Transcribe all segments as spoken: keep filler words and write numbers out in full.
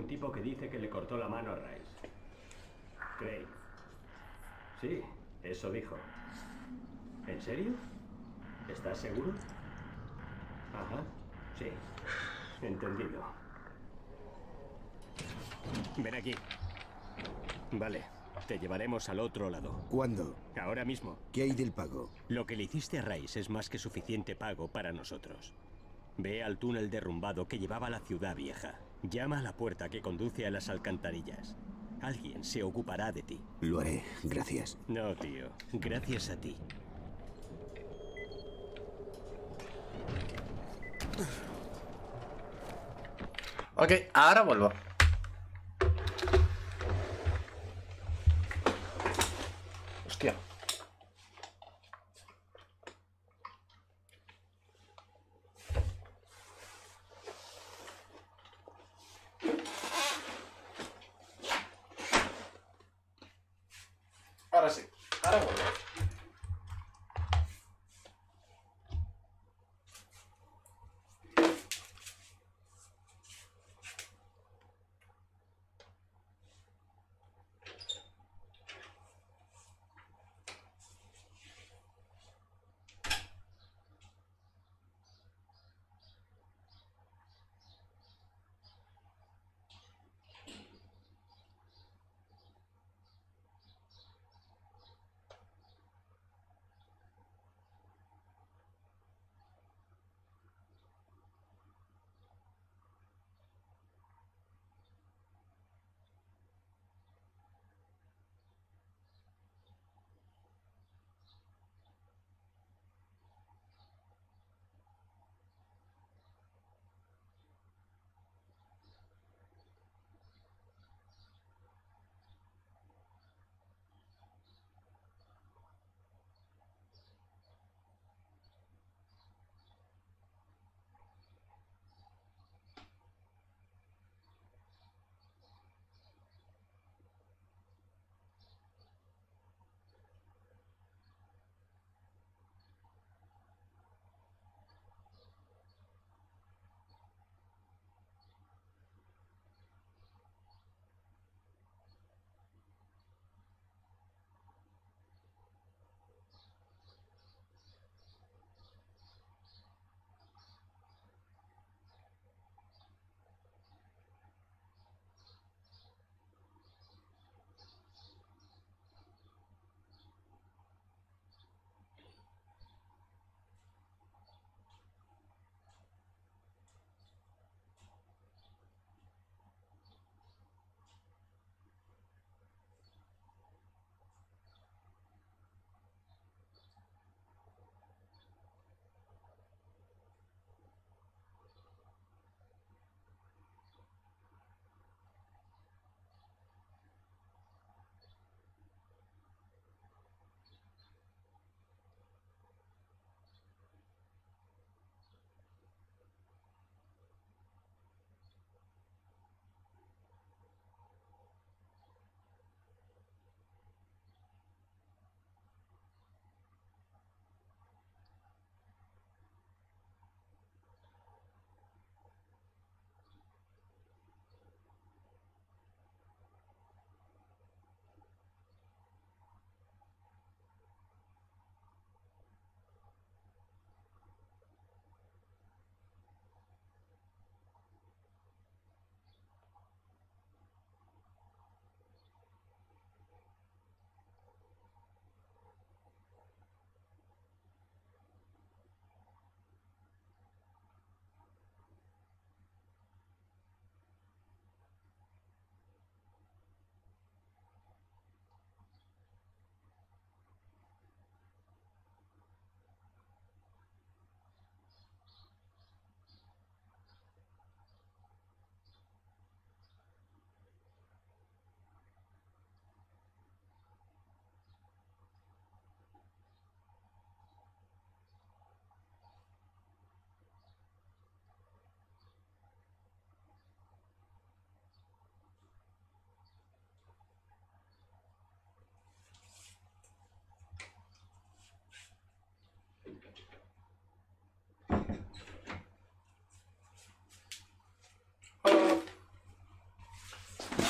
tipo que dice que le cortó la mano a Rice. Craig. Sí, eso dijo. ¿En serio? ¿Estás seguro? Ajá, sí. Entendido. Ven aquí. Vale, te llevaremos al otro lado. ¿Cuándo? Ahora mismo. ¿Qué hay del pago? Lo que le hiciste a Rice es más que suficiente pago para nosotros. Ve al túnel derrumbado que llevaba a la ciudad vieja. Llama a la puerta que conduce a las alcantarillas. Alguien se ocupará de ti. Lo haré, gracias. No, tío. Gracias a ti. Ok, ahora vuelvo. Hostia. Ahora sí, ahora vuelvo.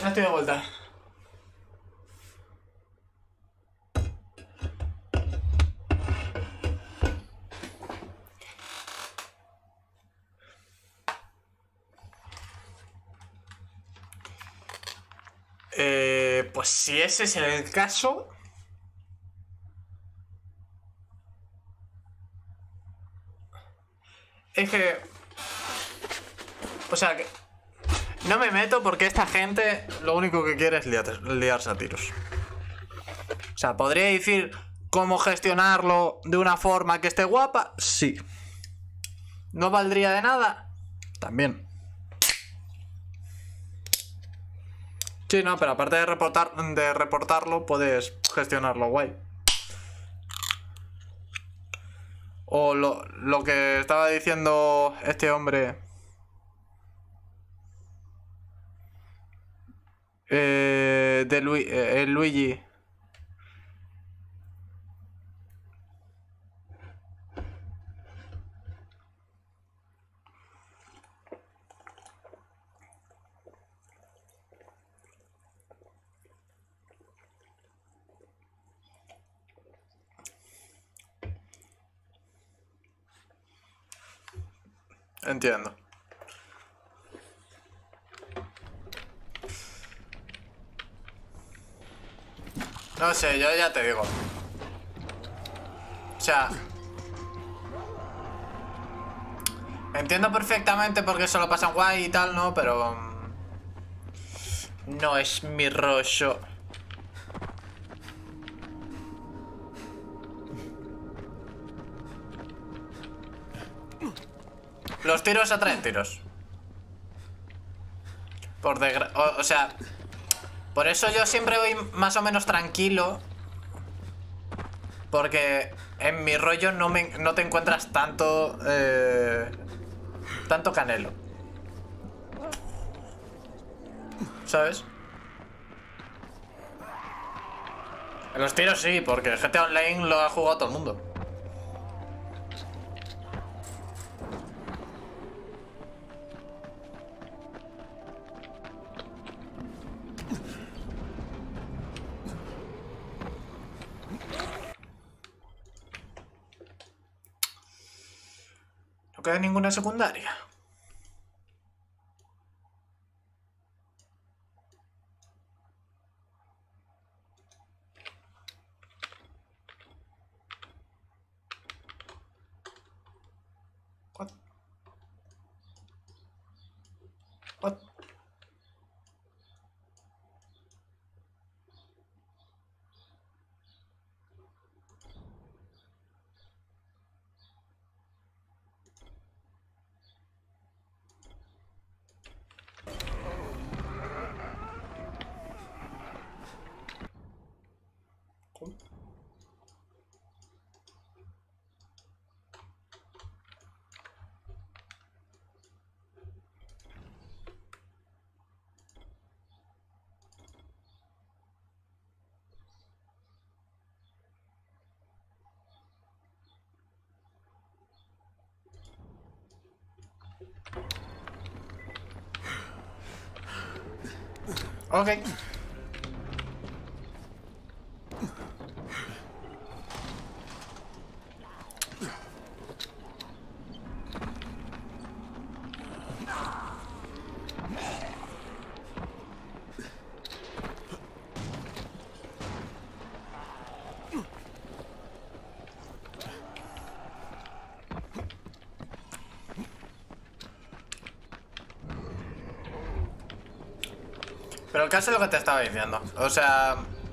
ya estoy de vuelta. Eh, pues si ese es el caso... Es que... O sea, que... No me meto porque esta gente lo único que quiere es liar, liarse a tiros. O sea, ¿podría decir cómo gestionarlo de una forma que esté guapa? Sí. ¿No valdría de nada? También. Sí, no, pero aparte de, reportar, de reportarlo, puedes gestionarlo guay. O lo, lo que estaba diciendo este hombre... Eh, de Lu eh, Luigi. Entiendo. No sé, yo ya te digo. O sea... Entiendo perfectamente por qué se lo pasan guay y tal, ¿no? Pero... No es mi rollo. Los tiros atraen tiros. Por desgracia... O, o sea... Por eso yo siempre voy más o menos tranquilo. Porque en mi rollo no, me, no te encuentras tanto... Eh, tanto canelo. ¿Sabes? En los tiros sí, porque G T A Online lo ha jugado todo el mundo. No queda ninguna secundaria. What? What? Ok. Pero el caso es lo que te estaba diciendo. O sea...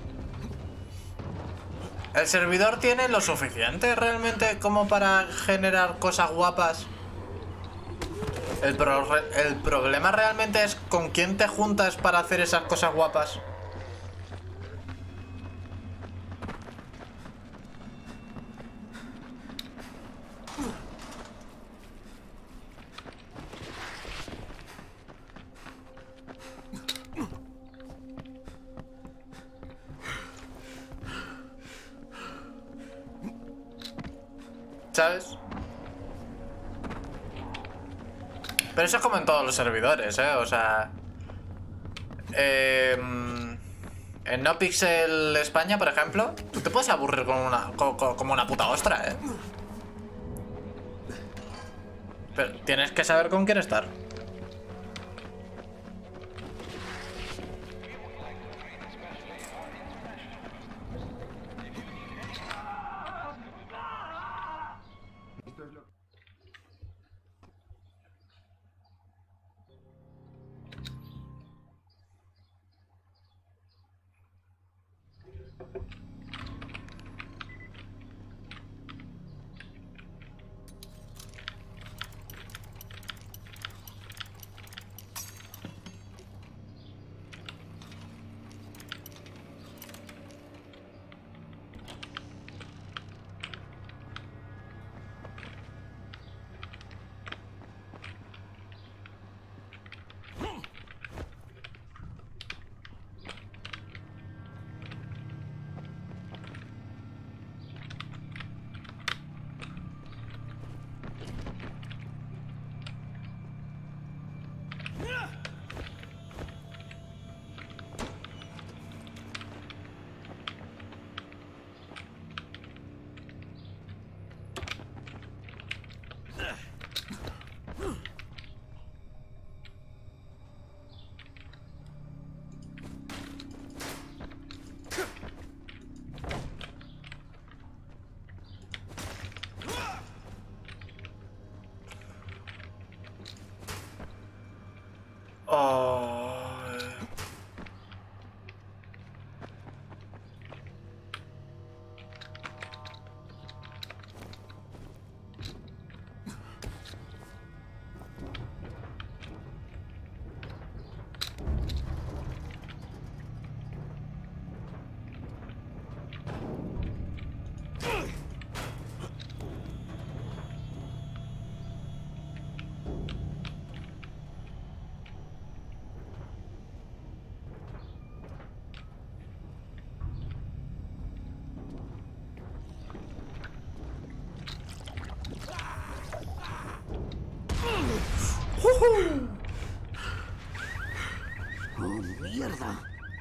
¿El servidor tiene lo suficiente realmente como para generar cosas guapas? El, pro el problema realmente es con quién te juntas para hacer esas cosas guapas. ¿Sabes? Pero eso es como en todos los servidores, ¿eh? O sea... Eh, en NoPixel España, por ejemplo, tú te puedes aburrir con una, co- co- como una puta ostra, ¿eh? Pero tienes que saber con quién estar. Oh. ¡Oh, mierda!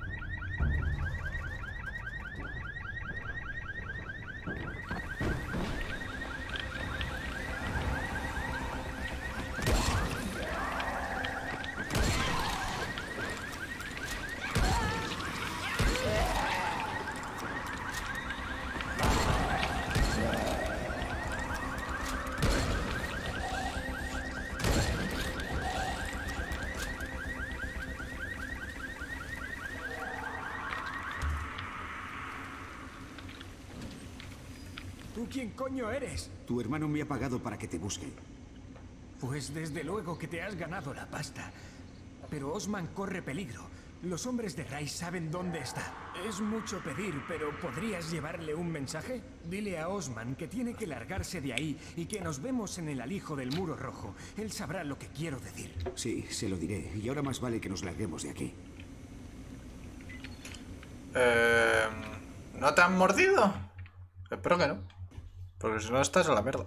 ¿Tú quién coño eres? Tu hermano me ha pagado para que te busque. Pues desde luego que te has ganado la pasta. Pero Osman corre peligro. Los hombres de Rice saben dónde está. Es mucho pedir, pero ¿podrías llevarle un mensaje? Dile a Osman que tiene que largarse de ahí y que nos vemos en el alijo del Muro Rojo. Él sabrá lo que quiero decir. Sí, se lo diré. Y ahora más vale que nos larguemos de aquí. Eh, ¿No te han mordido? Espero que no. Porque si no estás a la mierda.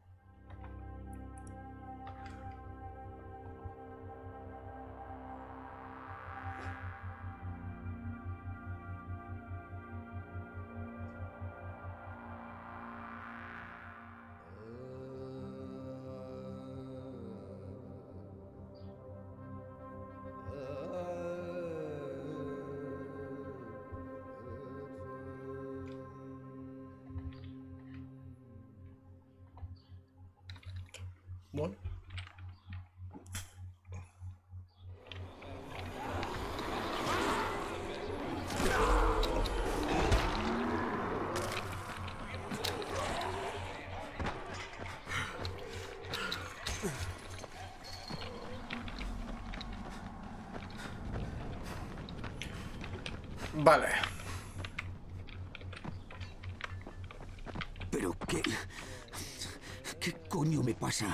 Bueno. Vale. ¿Pero qué? ¿Qué coño me pasa?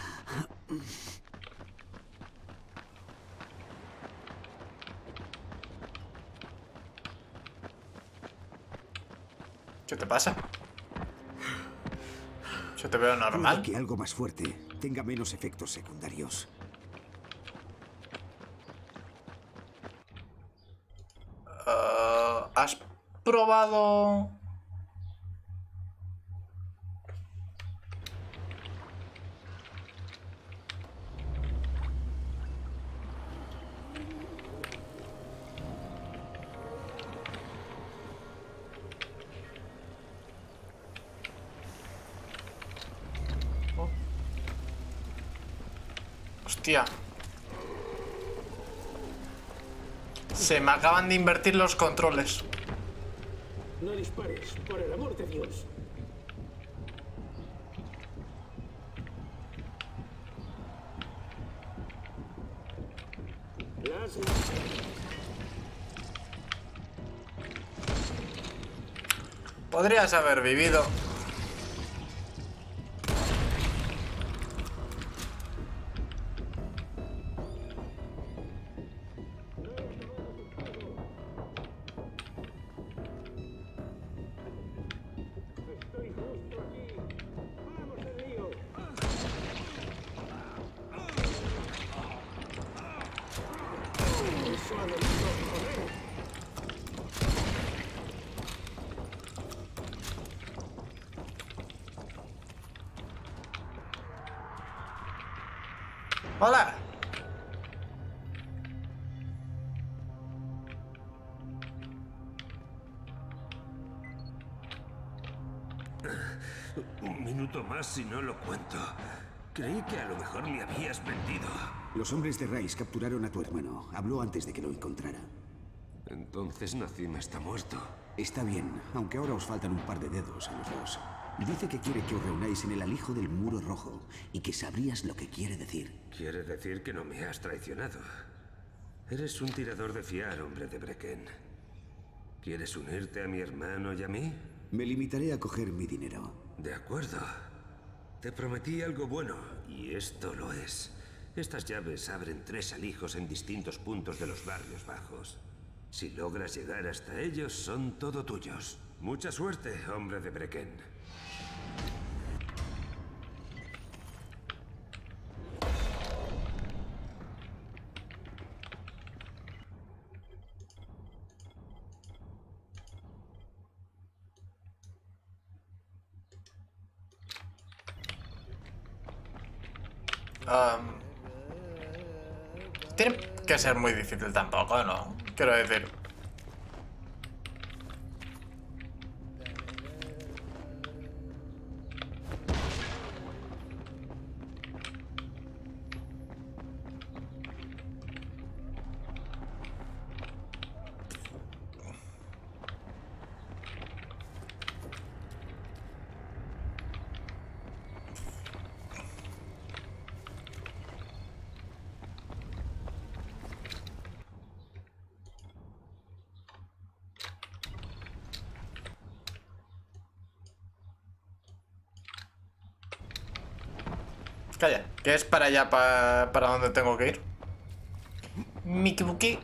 ¿Qué te pasa? Yo te veo normal. Que algo más fuerte tenga menos efectos secundarios. ¿Has probado...? Oh. Hostia. Se me acaban de invertir los controles. No dispares, por el amor de Dios. Las... Podrías haber vivido. Estoy justo aquí. Vamos al lío. Eso ha debido joder. Hola. Un minuto más si no lo cuento. Creí que a lo mejor me habías vendido. Los hombres de Rice capturaron a tu hermano. Habló antes de que lo encontrara. Entonces Nazim está muerto. Está bien, aunque ahora os faltan un par de dedos a los dos. Dice que quiere que os reunáis en el alijo del Muro Rojo y que sabrías lo que quiere decir. Quiere decir que no me has traicionado. Eres un tirador de fiar, hombre de Brecken. ¿Quieres unirte a mi hermano y a mí? Me limitaré a coger mi dinero. De acuerdo. Te prometí algo bueno, y esto lo es. Estas llaves abren tres alijos en distintos puntos de los barrios bajos. Si logras llegar hasta ellos, son todo tuyos. Mucha suerte, hombre de Brecken. Um, tiene que ser muy difícil tampoco, ¿no? Quiero decir... Calla, que es para allá, pa, para donde tengo que ir. Me equivoqué.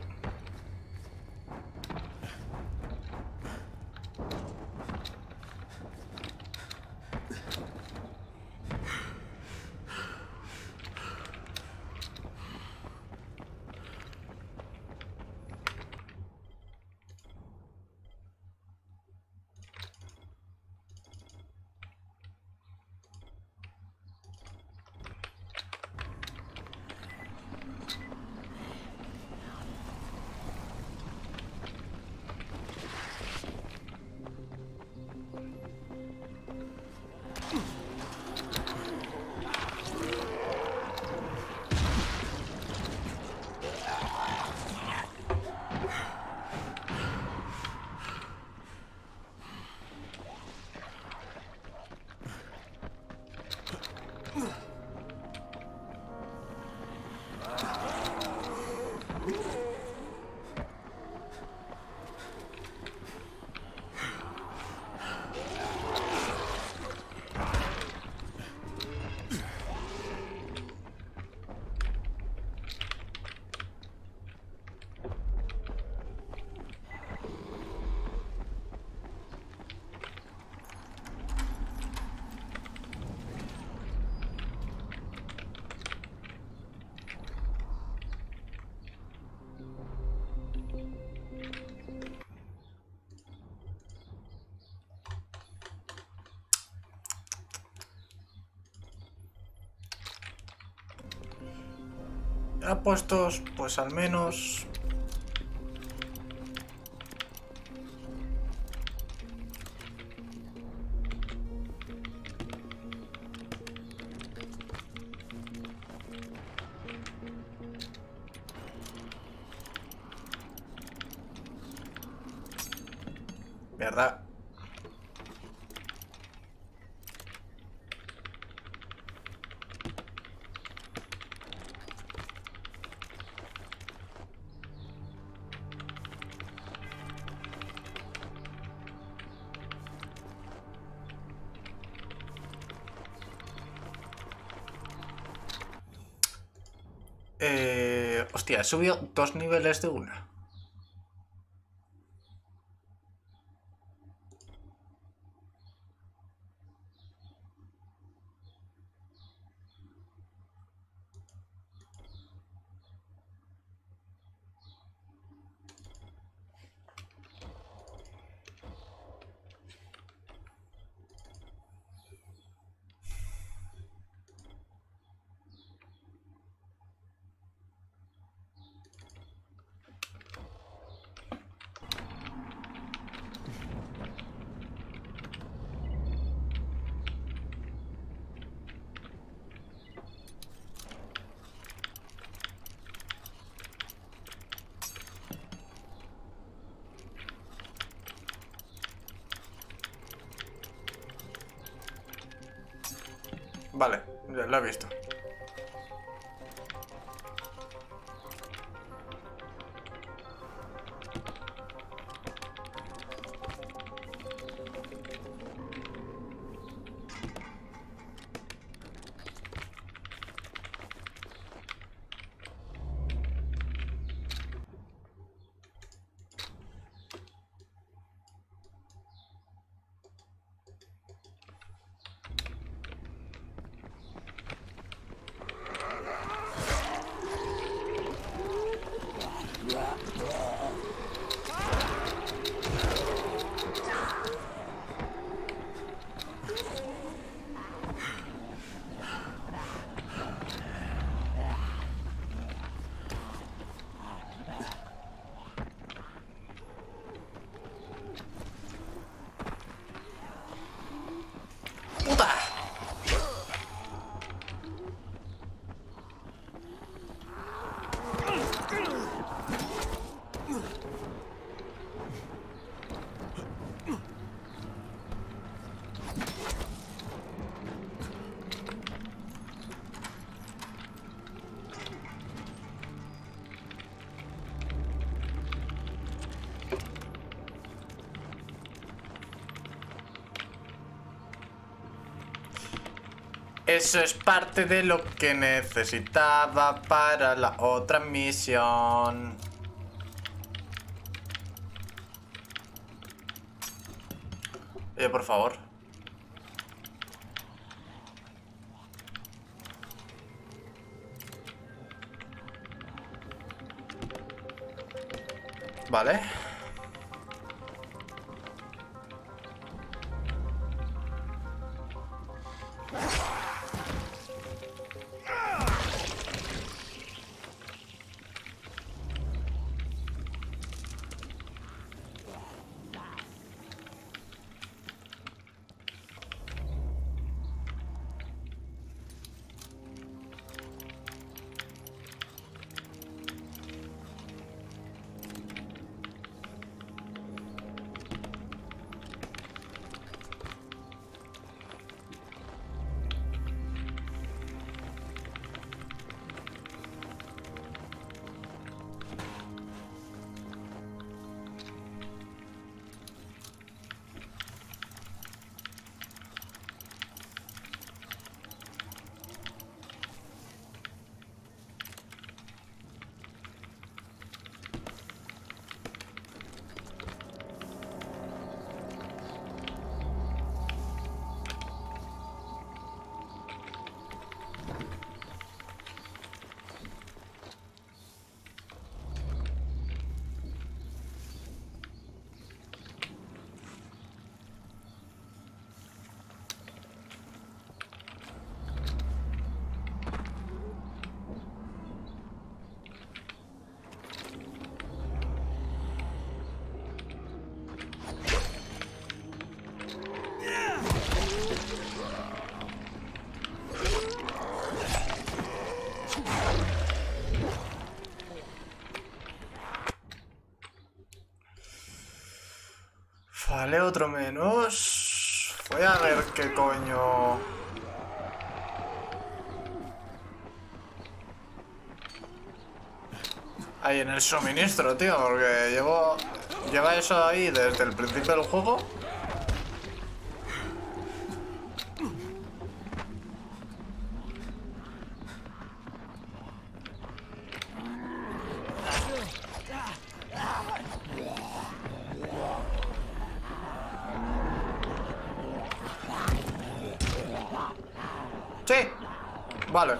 apuestos, pues al menos... ¿Verdad? Eh, hostia, he subido dos niveles de una. Vale, ya lo he visto. ¡Puta! Eso es parte de lo que necesitaba para la otra misión. Oye, por favor. Vale. Vale, otro menos. Voy a ver qué coño... hay en el suministro, tío, porque llevo... lleva eso ahí desde el principio del juego. Sí, vale.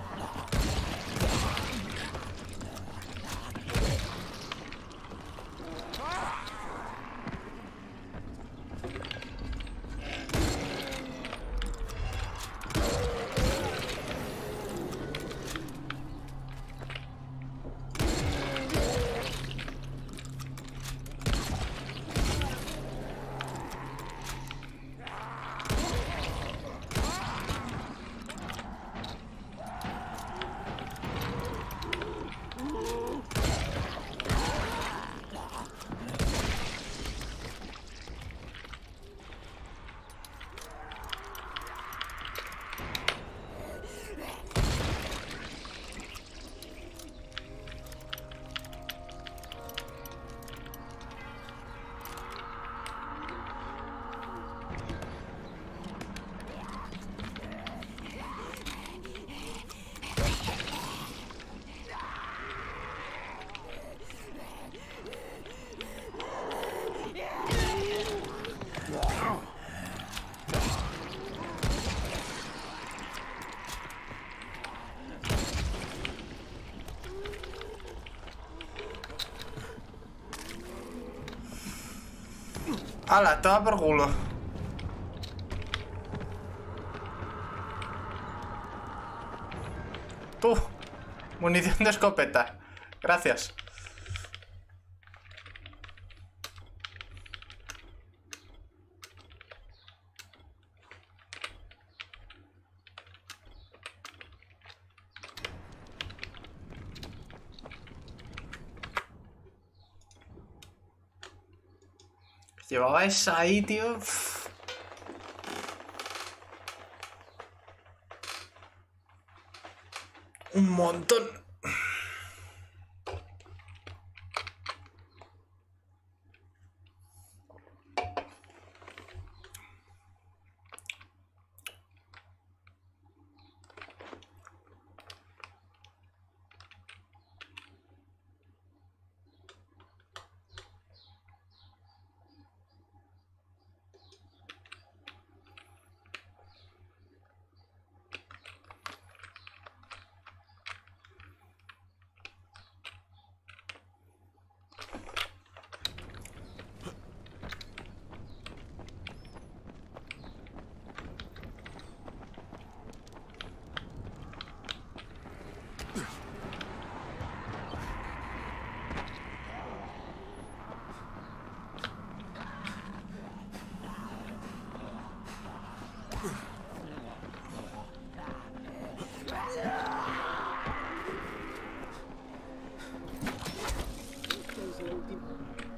¡Hala! Estaba por culo. Tú. Munición de escopeta. Gracias. Llevaba esa ahí, tío. Uf. Un montón. Esta es la última.